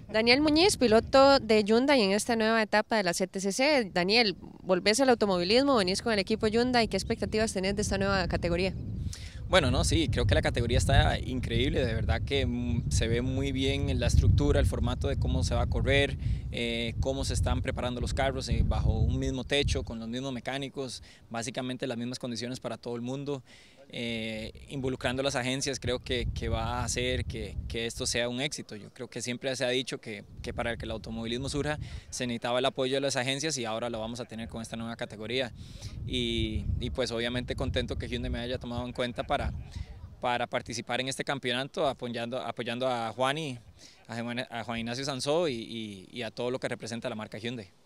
Daniel Muñiz, piloto de Hyundai en esta nueva etapa de la CTCC. Daniel, ¿volvés al automovilismo? ¿Venís con el equipo Hyundai? ¿Qué expectativas tenés de esta nueva categoría? Bueno, no, sí, creo que la categoría está increíble, de verdad que se ve muy bien la estructura, el formato de cómo se va a correr, cómo se están preparando los carros bajo un mismo techo, con los mismos mecánicos, básicamente las mismas condiciones para todo el mundo. Involucrando a las agencias creo que va a hacer que esto sea un éxito. Yo creo que siempre se ha dicho que para que el automovilismo surja se necesitaba el apoyo de las agencias y ahora lo vamos a tener con esta nueva categoría. Y pues obviamente contento que Hyundai me haya tomado en cuenta para participar en este campeonato, apoyando a Juan y a Juan Ignacio Sansó y a todo lo que representa la marca Hyundai.